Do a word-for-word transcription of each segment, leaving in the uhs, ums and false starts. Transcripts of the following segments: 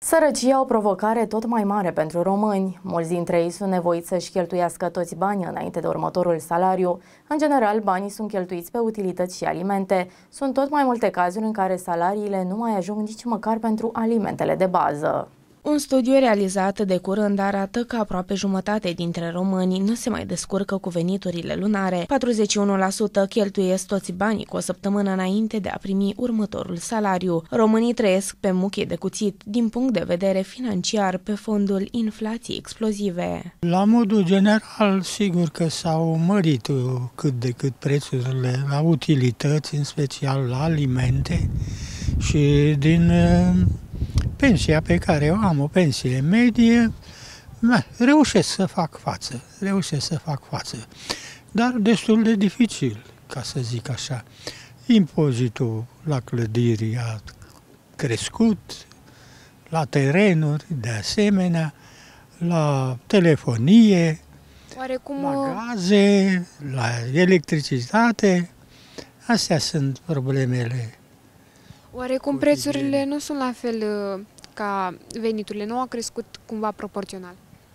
Sărăcia o provocare tot mai mare pentru români. Mulți dintre ei sunt nevoiți să-și cheltuiască toți banii înainte de următorul salariu. În general, banii sunt cheltuiți pe utilități și alimente. Sunt tot mai multe cazuri în care salariile nu mai ajung nici măcar pentru alimentele de bază. Un studiu realizat de curând arată că aproape jumătate dintre români nu se mai descurcă cu veniturile lunare. patruzeci și unu la sută cheltuiesc toți banii cu o săptămână înainte de a primi următorul salariu. Românii trăiesc pe muchie de cuțit din punct de vedere financiar pe fondul inflației explozive. La modul general, sigur că s-au mărit cât de cât prețurile la utilități, în special la alimente, și din pensia pe care o am, o pensie medie, reușesc să fac față, reușesc să fac față, dar destul de dificil, ca să zic așa. Impozitul la clădiri a crescut, la terenuri, de asemenea, la telefonie, Oarecum... la gaze, la electricitate. Astea sunt problemele. Oarecum prețurile nu sunt la fel ca veniturile, nu au crescut cumva proporțional?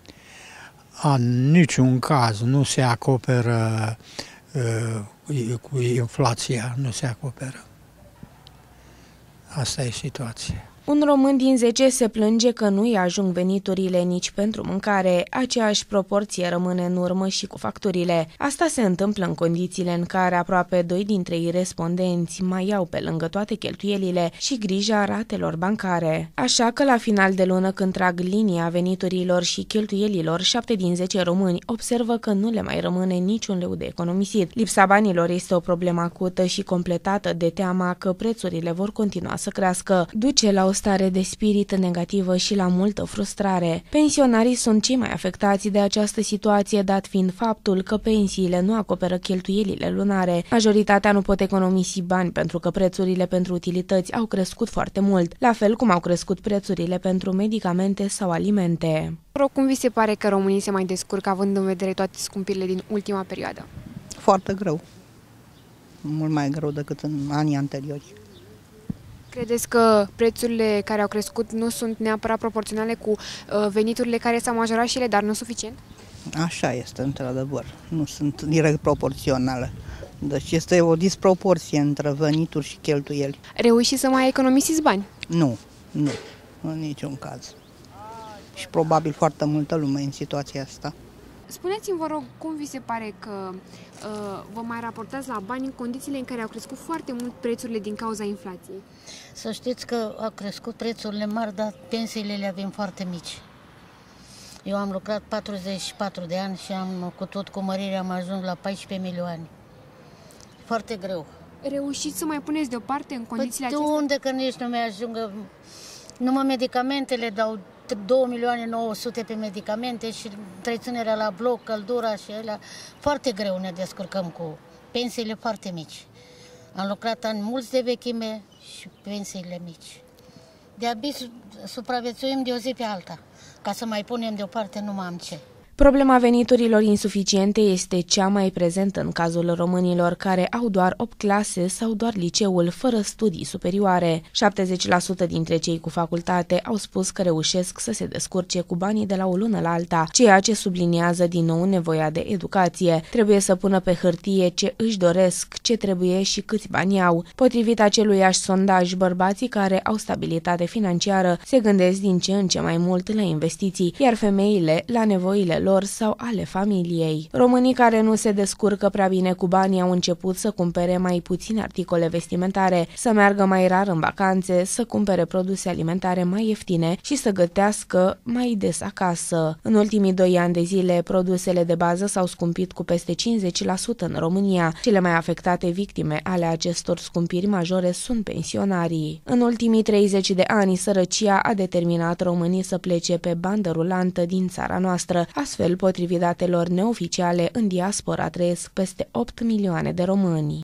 În niciun caz nu se acoperă uh, cu inflația, nu se acoperă. Asta e situația. Un român din zece se plânge că nu îi ajung veniturile nici pentru mâncare. Aceeași proporție rămâne în urmă și cu facturile. Asta se întâmplă în condițiile în care aproape doi dintre ei respondenți mai iau pe lângă toate cheltuielile și grija ratelor bancare. Așa că la final de lună, când trag linia veniturilor și cheltuielilor, șapte din zece români observă că nu le mai rămâne niciun leu de economisit. Lipsa banilor este o problemă acută și completată de teama că prețurile vor continua să crească. Duce la o stare de spirit negativă și la multă frustrare. Pensionarii sunt cei mai afectați de această situație, dat fiind faptul că pensiile nu acoperă cheltuielile lunare. Majoritatea nu pot economisi bani pentru că prețurile pentru utilități au crescut foarte mult, la fel cum au crescut prețurile pentru medicamente sau alimente. Cum vi se pare că românii se mai descurcă având în vedere toate scumpirile din ultima perioadă? Foarte greu. Mult mai greu decât în anii anteriori. Credeți că prețurile care au crescut nu sunt neapărat proporționale cu veniturile care s-au majorat și ele, dar nu suficient? Așa este, într-adevăr. Nu sunt direct proporționale. Deci este o disproporție între venituri și cheltuieli. Reușiți să mai economisiți bani? Nu, nu, în niciun caz. Și probabil foarte multă lume în situația asta. Spuneți-mi, vă rog, cum vi se pare că uh, vă mai raportați la bani în condițiile în care au crescut foarte mult prețurile din cauza inflației? Să știți că au crescut prețurile mari, dar pensiile le avem foarte mici. Eu am lucrat patruzeci și patru de ani și am, cu tot cu mărirea am ajuns la paisprezece milioane. Foarte greu. Reușiți să mai puneți deoparte în condițiile păi acestea? unde că nici nu mi ajungă? Numai medicamentele dau două milioane nouă sute pe medicamente și întreținerea la bloc, căldura și alea. Foarte greu ne descurcăm cu pensiile foarte mici. Am lucrat ani mulți de vechime și pensiile mici. De-abia supraviețuim de o zi pe alta. Ca să mai punem deoparte nu mai am ce. Problema veniturilor insuficiente este cea mai prezentă în cazul românilor care au doar opt clase sau doar liceul, fără studii superioare. șaptezeci la sută dintre cei cu facultate au spus că reușesc să se descurce cu banii de la o lună la alta, ceea ce subliniază din nou nevoia de educație. Trebuie să pună pe hârtie ce își doresc, ce trebuie și câți bani au. Potrivit aceluiași sondaj, bărbații care au stabilitate financiară se gândesc din ce în ce mai mult la investiții, iar femeile la nevoile lor sau ale familiei. Românii care nu se descurcă prea bine cu banii au început să cumpere mai puține articole vestimentare, să meargă mai rar în vacanțe, să cumpere produse alimentare mai ieftine și să gătească mai des acasă. În ultimii doi ani de zile, produsele de bază s-au scumpit cu peste cincizeci la sută în România. Cele mai afectate victime ale acestor scumpiri majore sunt pensionarii. În ultimii treizeci de ani, sărăcia a determinat românii să plece pe bandă rulantă din țara noastră. Astfel, potrivit datelor neoficiale, în diaspora trăiesc peste opt milioane de români.